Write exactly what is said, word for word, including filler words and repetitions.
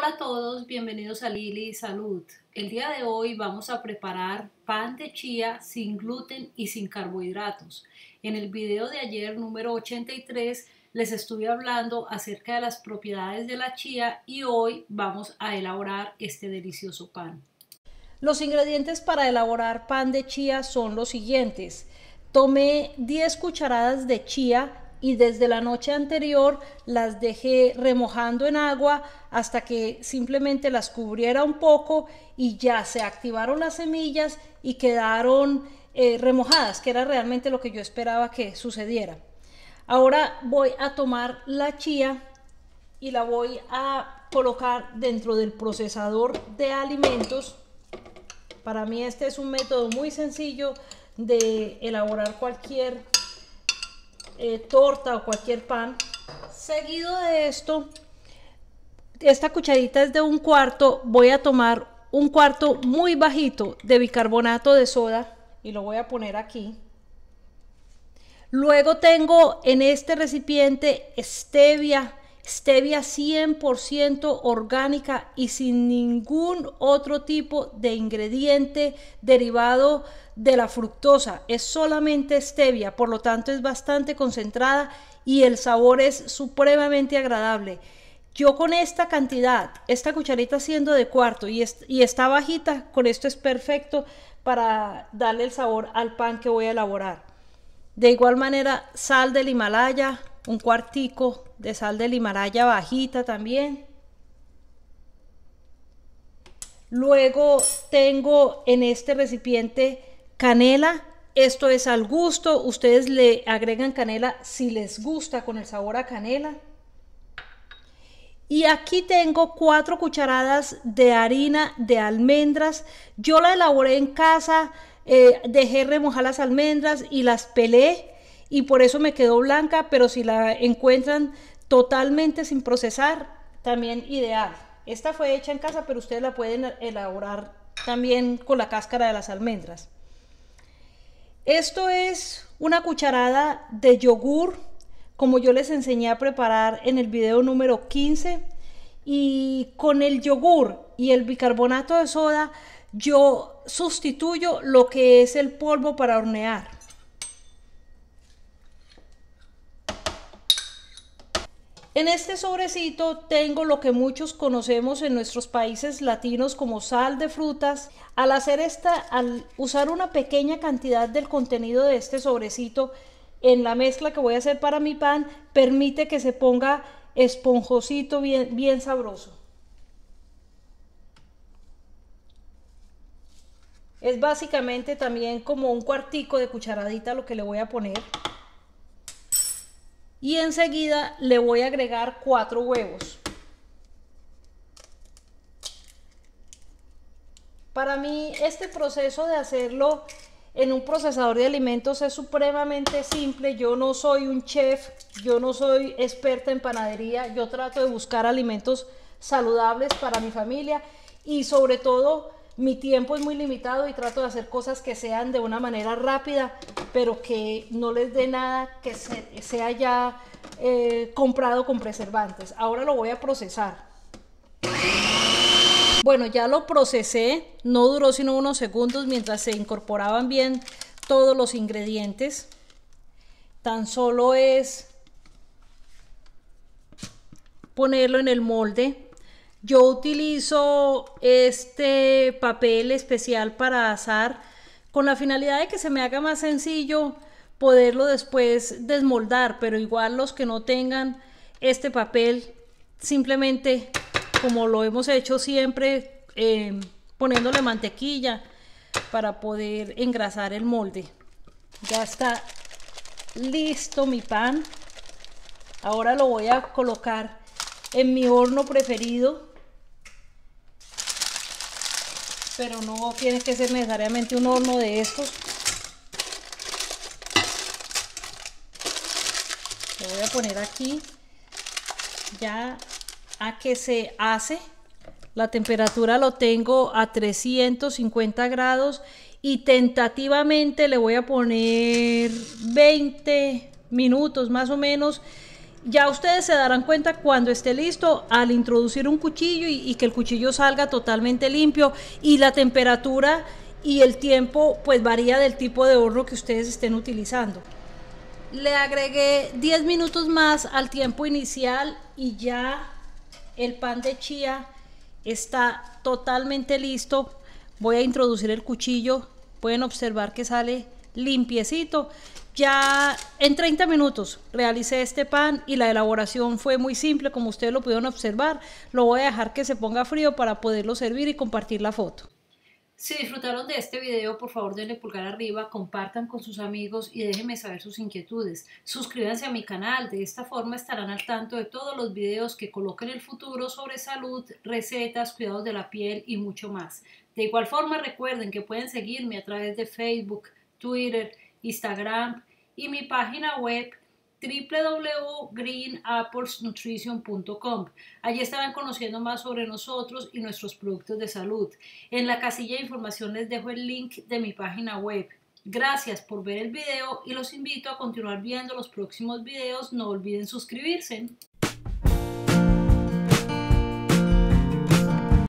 Hola a todos, bienvenidos a Lili Salud. El día de hoy vamos a preparar pan de chía sin gluten y sin carbohidratos. En el video de ayer número ochenta y tres les estuve hablando acerca de las propiedades de la chía y hoy vamos a elaborar este delicioso pan. Los ingredientes para elaborar pan de chía son los siguientes. Tomé diez cucharadas de chía y desde la noche anterior las dejé remojando en agua hasta que simplemente las cubriera un poco y ya se activaron las semillas y quedaron eh, remojadas, que era realmente lo que yo esperaba que sucediera. Ahora voy a tomar la chía y la voy a colocar dentro del procesador de alimentos. Para mí este es un método muy sencillo de elaborar cualquier eh, torta o cualquier pan. Seguido de esto, esta cucharita es de un cuarto, voy a tomar un cuarto muy bajito de bicarbonato de soda y lo voy a poner aquí. Luego tengo en este recipiente stevia, stevia cien por ciento orgánica y sin ningún otro tipo de ingrediente derivado de la fructosa, es solamente stevia, por lo tanto es bastante concentrada y el sabor es supremamente agradable. Yo con esta cantidad, esta cucharita siendo de cuarto y, est y está bajita, con esto es perfecto para darle el sabor al pan que voy a elaborar. De igual manera, sal del Himalaya, un cuartico de sal del Himalaya bajita también. Luego tengo en este recipiente canela, esto es al gusto, ustedes le agregan canela si les gusta con el sabor a canela. Y aquí tengo cuatro cucharadas de harina de almendras, yo la elaboré en casa, eh, dejé remojar las almendras y las pelé y por eso me quedó blanca, pero si la encuentran totalmente sin procesar, también ideal. Esta fue hecha en casa, pero ustedes la pueden elaborar también con la cáscara de las almendras. Esto es una cucharada de yogur, como yo les enseñé a preparar en el video número quince, y con el yogur y el bicarbonato de soda yo sustituyo lo que es el polvo para hornear. En este sobrecito tengo lo que muchos conocemos en nuestros países latinos como sal de frutas. Al hacer esta, al usar una pequeña cantidad del contenido de este sobrecito en la mezcla que voy a hacer para mi pan, permite que se ponga esponjosito, bien, bien sabroso. Es básicamente también como un cuartico de cucharadita lo que le voy a poner. Y enseguida le voy a agregar cuatro huevos. Para mí este proceso de hacerlo en un procesador de alimentos es supremamente simple. Yo no soy un chef, yo no soy experta en panadería, yo trato de buscar alimentos saludables para mi familia y sobre todo mi tiempo es muy limitado y trato de hacer cosas que sean de una manera rápida, pero que no les dé nada que se, sea ya eh, comprado con preservantes. Ahora lo voy a procesar. Bueno, ya lo procesé, no duró sino unos segundos mientras se incorporaban bien todos los ingredientes. Tan solo es ponerlo en el molde. Yo utilizo este papel especial para asar con la finalidad de que se me haga más sencillo poderlo después desmoldar, pero igual los que no tengan este papel, simplemente como lo hemos hecho siempre, eh, poniéndole mantequilla para poder engrasar el molde. Ya está listo mi pan. Ahora lo voy a colocar en mi horno preferido, pero no tiene que ser necesariamente un horno de estos. Lo voy a poner aquí ya a que se hace. La temperatura lo tengo a trescientos cincuenta grados y tentativamente le voy a poner veinte minutos más o menos Ya ustedes se darán cuenta cuando esté listo al introducir un cuchillo y, y que el cuchillo salga totalmente limpio, y la temperatura y el tiempo pues varía del tipo de horno que ustedes estén utilizando. Le agregué diez minutos más al tiempo inicial y ya el pan de chía está totalmente listo. Voy a introducir el cuchillo, pueden observar que sale limpiecito. Ya en treinta minutos realicé este pan y la elaboración fue muy simple, como ustedes lo pudieron observar. Lo voy a dejar que se ponga frío para poderlo servir y compartir la foto. Si disfrutaron de este video, por favor denle pulgar arriba, compartan con sus amigos y déjenme saber sus inquietudes. Suscríbanse a mi canal, de esta forma estarán al tanto de todos los videos que coloque en el futuro sobre salud, recetas, cuidados de la piel y mucho más. De igual forma recuerden que pueden seguirme a través de Facebook, Twitter, Instagram y mi página web w w w punto green apples nutrition punto com. Allí estarán conociendo más sobre nosotros y nuestros productos de salud. En la casilla de información les dejo el link de mi página web. Gracias por ver el video y los invito a continuar viendo los próximos videos. No olviden suscribirse.